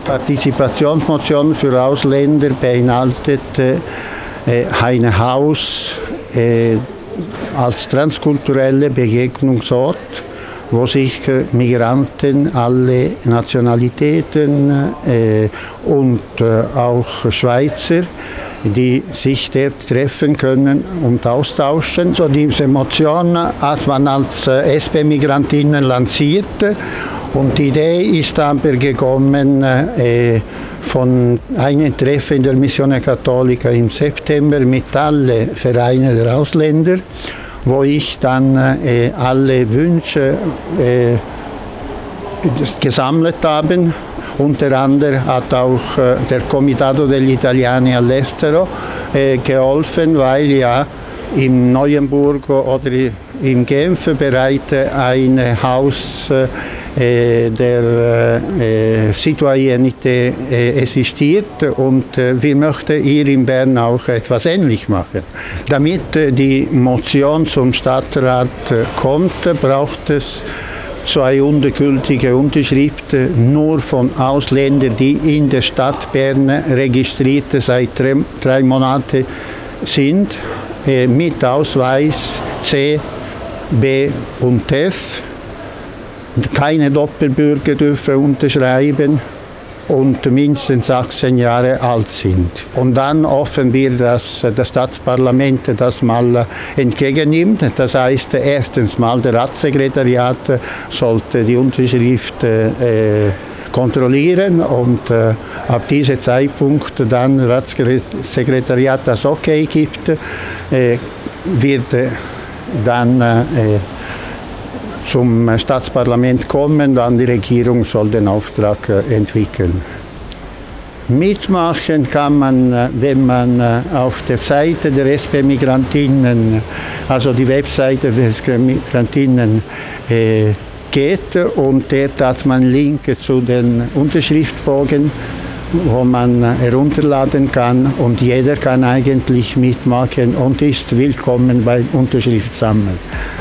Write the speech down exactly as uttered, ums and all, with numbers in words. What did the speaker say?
Partizipationsmotion für Ausländer beinhaltet äh, ein Haus äh, als transkulturelle Begegnungsort, wo sich Migranten, alle Nationalitäten äh, und äh, auch Schweizer, die sich dort treffen können und austauschen. So diese Motion hat man als äh, S P-Migrantinnen lanciert und die Idee ist aber gekommen äh, von einem Treffen der Missione Cattolica im September mit allen Vereinen der Ausländer, wo ich dann äh, alle Wünsche äh, gesammelt habe. Unter anderem hat auch äh, der Comitato degli Italiani all'Estero äh, geholfen, weil ja im Neuenburg oder in Genf bereits ein Haus äh, der äh, Citoyenité äh, existiert und äh, wir möchten hier in Bern auch etwas ähnlich machen. Damit äh, die Motion zum Stadtrat äh, kommt, braucht es zwei ungültige Unterschriften nur von Ausländern, die in der Stadt Bern registriert seit drei, drei Monaten sind, äh, mit Ausweis C, B und F. Keine Doppelbürger dürfen unterschreiben und mindestens achtzehn Jahre alt sind. Und dann hoffen wir, dass das Staatsparlament das mal entgegennimmt. Das heißt, erstens mal der Ratssekretariat sollte die Unterschrift äh, kontrollieren und äh, ab diesem Zeitpunkt dann das Ratssekretariat das Okay gibt, äh, wird dann äh, zum Staatsparlament kommen, dann die Regierung soll den Auftrag äh, entwickeln. Mitmachen kann man, wenn man auf der Seite der S P-Migrantinnen, also die Webseite der S P-Migrantinnen äh, geht und dort hat man Link zu den Unterschriftbogen, wo man herunterladen kann und jeder kann eigentlich mitmachen und ist willkommen beim Unterschriftsammeln.